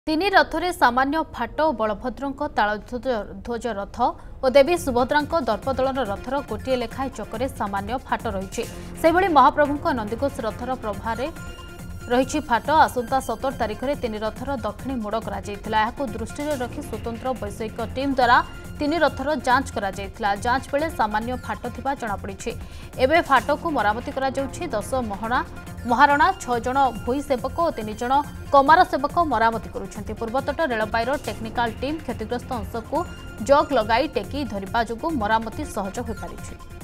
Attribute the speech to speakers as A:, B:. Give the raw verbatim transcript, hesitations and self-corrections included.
A: तीन रथरे सामान्य फाट और बलभद्र तालध्वज रथ और देवी सुभद्रा दर्पदलन रथर गोटे लेखाएं चक्कर सामान्य फाट रही से महाप्रभु नंदीघोष रथर प्रभाव रही फाट आसंता सतर तारिख में तीन रथर दक्षिणी मोड़ कर दृष्टि रखी स्वतंत्र वैषयिक टीम द्वारा तीन रथर जांच करा जांच बेले सामान्य फाट थिबा जଣାपड़ी एवं फाट को मरामती करा जाउछि दस महणा महारणा छह जन भूई सेवक और तीन जन कमार सेवक मरामती करुछन्ति। पूर्वतट रेलपाईर टेक्निकाल टीम क्षतिग्रस्त अंश को जग लगाई टेकी धरिबा जोगु मरामती सहज होई पारिछि।